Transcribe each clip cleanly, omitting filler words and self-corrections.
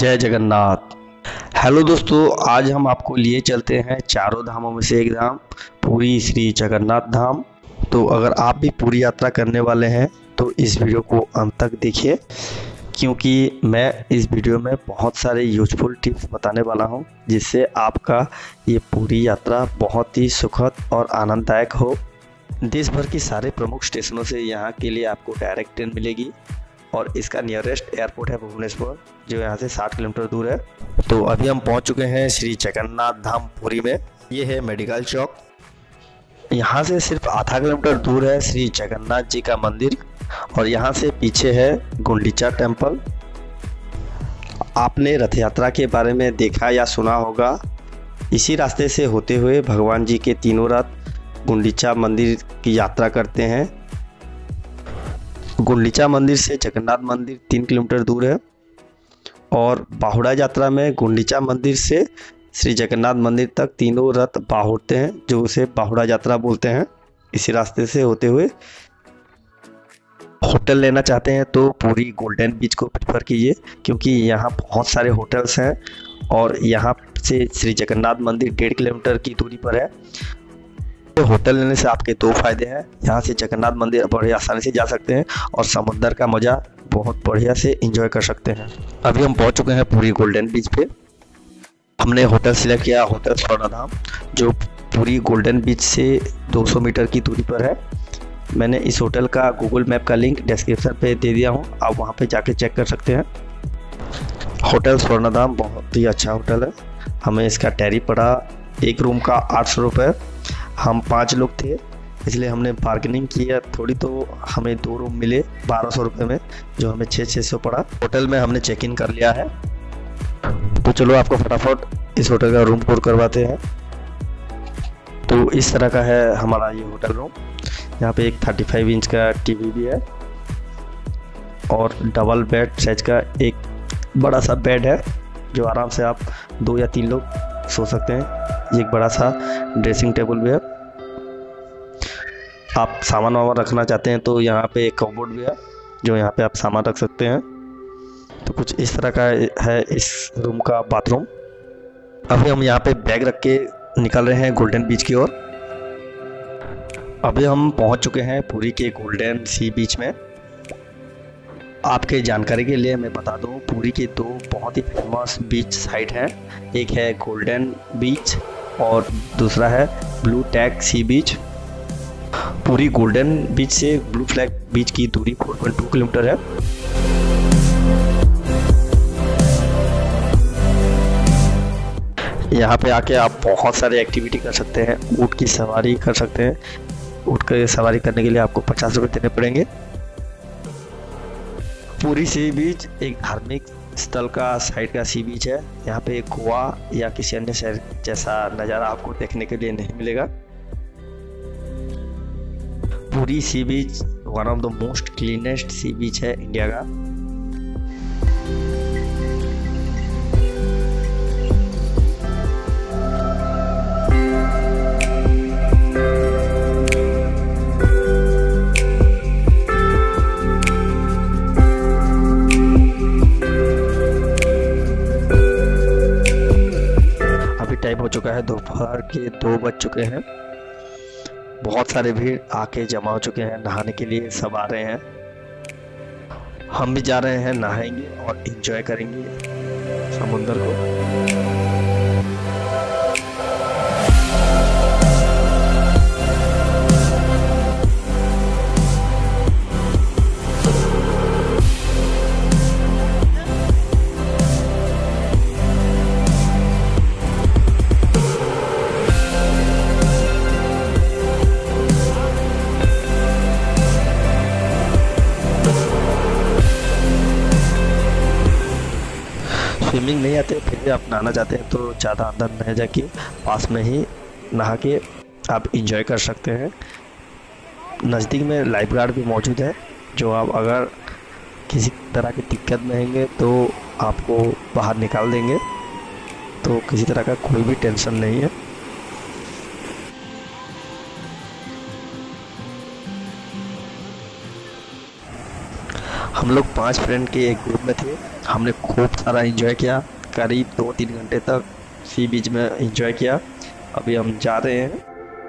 जय जगन्नाथ। हेलो दोस्तों, आज हम आपको लिए चलते हैं चारों धामों में से एक धाम, पुरी श्री जगन्नाथ धाम। तो अगर आप भी पूरी यात्रा करने वाले हैं तो इस वीडियो को अंत तक देखिए, क्योंकि मैं इस वीडियो में बहुत सारे यूजफुल टिप्स बताने वाला हूं, जिससे आपका ये पूरी यात्रा बहुत ही सुखद और आनंददायक हो। देश भर की सारे प्रमुख स्टेशनों से यहाँ के लिए आपको डायरेक्ट ट्रेन मिलेगी और इसका नियरेस्ट एयरपोर्ट है भुवनेश्वर, जो यहाँ से 60 किलोमीटर दूर है। तो अभी हम पहुँच चुके हैं श्री जगन्नाथ धाम पुरी में। ये है मेडिकल चौक। यहाँ से सिर्फ आधा किलोमीटर दूर है श्री जगन्नाथ जी का मंदिर और यहाँ से पीछे है गुंडीचा टेम्पल। आपने रथ यात्रा के बारे में देखा या सुना होगा। इसी रास्ते से होते हुए भगवान जी के तीनों रथ गुंडीचा मंदिर की यात्रा करते हैं। गुंडीचा मंदिर से जगन्नाथ मंदिर 3 किलोमीटर दूर है और बाहुड़ा यात्रा में गुंडीचा मंदिर से श्री जगन्नाथ मंदिर तक तीनों रथ बाहुड़ते हैं, जो उसे बाहुड़ा यात्रा बोलते हैं। इसी रास्ते से होते हुए होटल लेना चाहते हैं तो पूरी गोल्डन बीच को प्रेफर कीजिए, क्योंकि यहाँ बहुत सारे होटल्स हैं और यहाँ से श्री जगन्नाथ मंदिर 1.5 किलोमीटर की दूरी पर है। तो होटल लेने से आपके 2 फायदे हैं। यहाँ से जगन्नाथ मंदिर बड़े आसानी से जा सकते हैं और समुद्र का मज़ा बहुत बढ़िया से एंजॉय कर सकते हैं। अभी हम पहुँच चुके हैं पूरी गोल्डन बीच पे। हमने होटल सिलेक्ट किया होटल स्वर्णधाम, जो पूरी गोल्डन बीच से 200 मीटर की दूरी पर है। मैंने इस होटल का गूगल मैप का लिंक डिस्क्रिप्शन पे दे दिया हूँ, आप वहाँ पे जाके चेक कर सकते हैं। होटल स्वर्णधाम बहुत ही अच्छा होटल है। हमें इसका टैरिफ पड़ा एक रूम का 800 रुपये। हम 5 लोग थे, इसलिए हमने बार्गेनिंग किया थोड़ी, तो हमें 2 रूम मिले 1200 रुपये में, जो हमें 600 पड़ा। होटल में हमने चेक इन कर लिया है, तो चलो आपको फटाफट इस होटल का रूम टूर करवाते हैं। तो इस तरह का है हमारा ये होटल रूम। यहाँ पे एक 35 इंच का टीवी भी है और डबल बेड साइज का एक बड़ा सा बेड है, जो आराम से आप 2 या 3 लोग सो सकते हैं। एक बड़ा सा ड्रेसिंग टेबल भी है। आप सामान वामान रखना चाहते हैं तो यहाँ पे एक कपबोर्ड भी है, जो यहाँ पे आप सामान रख सकते हैं। तो कुछ इस तरह का है इस रूम का बाथरूम। अभी हम यहाँ पे बैग रख के निकल रहे हैं गोल्डन बीच की ओर। अभी हम पहुँच चुके हैं पुरी के गोल्डन सी बीच में। आपके जानकारी के लिए मैं बता दूं, पुरी के 2 बहुत ही फेमस बीच साइट हैं। एक है गोल्डन बीच और दूसरा है ब्लू टैग सी बीच। पूरी गोल्डन बीच से ब्लू फ्लैग बीच की दूरी 4.2 किलोमीटर है। यहाँ पे आके आप बहुत सारे एक्टिविटी कर सकते हैं। ऊँट की सवारी कर सकते हैं। ऊँट की सवारी करने के लिए आपको 50 रुपये देने पड़ेंगे। पूरी सी बीच एक धार्मिक स्थल का साइड का सी बीच है। यहाँ पे गोवा या किसी अन्य शहर जैसा नज़ारा आपको देखने के लिए नहीं मिलेगा। पूरी sea beach one of the most cleanest sea beach है इंडिया का। टाइम हो चुका है, दोपहर के 2 बज चुके हैं। बहुत सारे भीड़ आके जमा हो चुके हैं नहाने के लिए, सब आ रहे हैं। हम भी जा रहे हैं, नहाएंगे और एंजॉय करेंगे समुद्र को। स्विमिंग नहीं आते फिर भी आप नहाना चाहते हैं तो ज़्यादा अंदर नहीं जाके पास में ही नहा के आप इंजॉय कर सकते हैं। नज़दीक में लाइफ गार्ड भी मौजूद है, जो आप अगर किसी तरह की दिक्कत में होंगे तो आपको बाहर निकाल देंगे। तो किसी तरह का कोई भी टेंशन नहीं है। हम लोग 5 फ्रेंड के एक ग्रुप में थे। हमने खूब सारा एंजॉय किया, करीब 2-3 घंटे तक सी बीच में एंजॉय किया। अभी हम जा रहे हैं।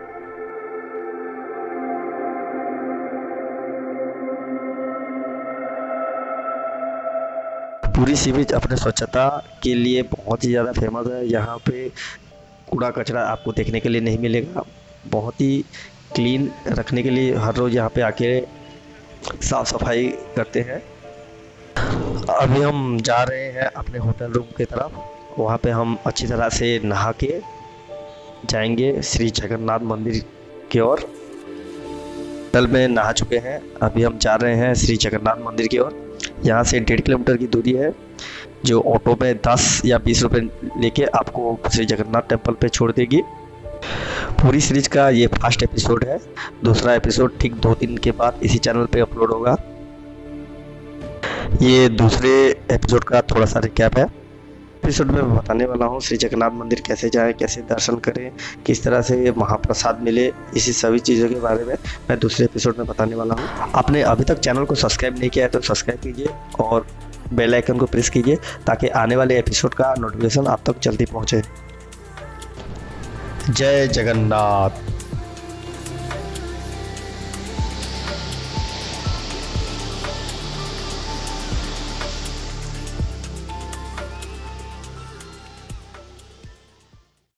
पूरी सी बीच अपने स्वच्छता के लिए बहुत ही ज़्यादा फेमस है। यहाँ पे कूड़ा कचरा आपको देखने के लिए नहीं मिलेगा। बहुत ही क्लीन रखने के लिए हर रोज़ यहाँ पे आके साफ सफाई करते हैं। अभी हम जा रहे हैं अपने होटल रूम की तरफ। वहाँ पे हम अच्छी तरह से नहा के जाएंगे श्री जगन्नाथ मंदिर की ओर। होटल में नहा चुके हैं, अभी हम जा रहे हैं श्री जगन्नाथ मंदिर की ओर। यहाँ से 1.5 किलोमीटर की दूरी है, जो ऑटो में 10 या 20 रुपए लेके आपको श्री जगन्नाथ टेम्पल पे छोड़ देगी। पूरी सीरीज का ये फर्स्ट एपिसोड है। दूसरा एपिसोड ठीक 2 दिन के बाद इसी चैनल पे अपलोड होगा। ये दूसरे एपिसोड का थोड़ा सा रिकैप है। एपिसोड में मैं बताने वाला हूँ श्री जगन्नाथ मंदिर कैसे जाएं, कैसे दर्शन करें, किस तरह से महाप्रसाद मिले, इसी सभी चीज़ों के बारे में मैं दूसरे एपिसोड में बताने वाला हूँ। आपने अभी तक चैनल को सब्सक्राइब नहीं किया है तो सब्सक्राइब कीजिए और बेल आइकन को प्रेस कीजिए ताकि आने वाले एपिसोड का नोटिफिकेशन आप तक जल्दी पहुँचे। जय जगन्नाथ।